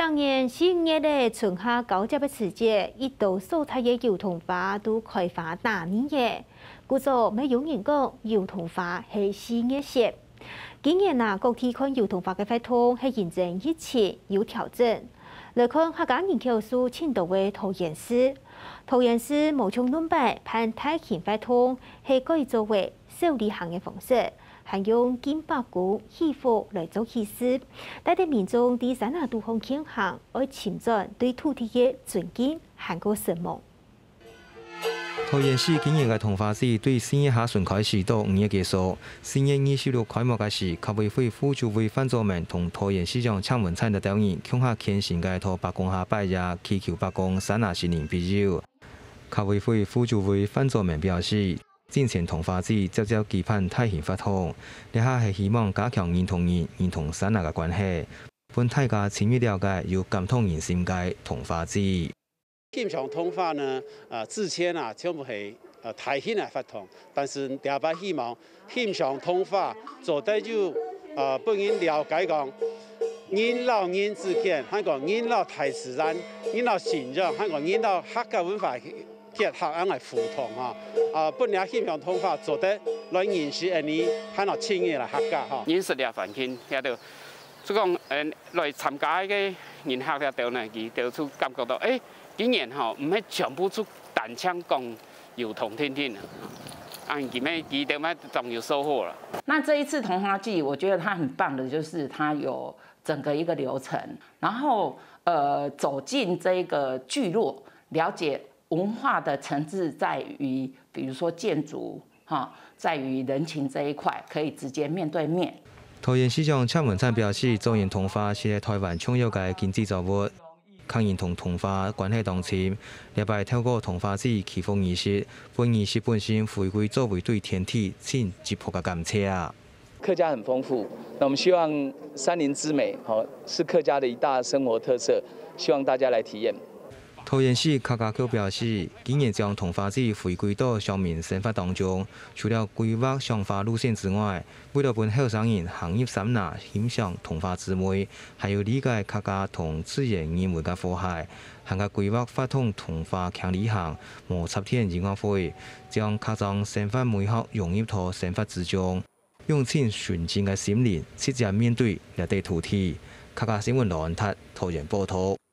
当年4月的春夏交接的时节，一度所在的油桐花都开花大年耶。故作没有人讲油桐花是4月谢。今年啊，各地看油桐花的活动是认真一切有调整。来看客家人口数青岛的桃园市，桃园市无从南北盼大型活动是改作为手礼行的方式。还用金箔鼓、戏服来做仪式，带领民众伫山下都方庆行，而侵占对土地的尊敬和个神梦。 桃园市今年的桐花季对4月下旬开始到5月结束。4月26开幕嘅时，客委会副主委范作明同桃园市长蔡文灿的等人，恐下虔诚嘅托白宫下拜日，祈求白宫山下新年庇佑。客委会副主委范作明表示。之前桐花季接接期盼大型活动，呢下係希望加強人同人、人同山下嘅關係，本大家深入了解又感通人心嘅桐花季。 欣賞桐花呢，之前啊，全部係大型嘅活動，但是第擺希望欣賞桐花做得就本人了解講，人老人之間，香港人老大自然，人老信仰，香港人老客家文化。結合樣嘅互動嚇，本來欣賞桐花做得來認識你，喺度親嘅嚟客家嚇。認識了環境，喺度，所以講來參加嘅人客喺度呢，佢就出感覺到，竟然嚇唔係全部出單槍講油桐天天啊，佢哋咪總有收穫了。 那這一次桐花季，我覺得它很棒的，就是它有整個一個流程，然後走進這個聚落，了解。文化的層次在於，比如說建築，在於人情這一塊，可以直接面對面。 桃園市長蔡文燦表示，造園桐花是台灣重要嘅經濟作物，客人同桐花關係當深。禮拜透過桐花節祈福儀式，本儀式本身回歸作為對天地盡質樸嘅感謝。 客家很豐富，那我們希望山林之美，是客家的一大生活特色，希望大家來體驗。 桃園市客家局表示，今年將桐花節回歸到鄉民生活當中，除了規劃賞花路線之外，為了本後生人行入山下欣賞桐花之美，還要理解客家同自然人為嘅和諧，還加規劃發動桐花強旅行、無插天音樂會，將客莊生活美學融入到生活之中，用盡純淨嘅心靈，直接面對熱帶土地。客家新聞羅安達桃園報道。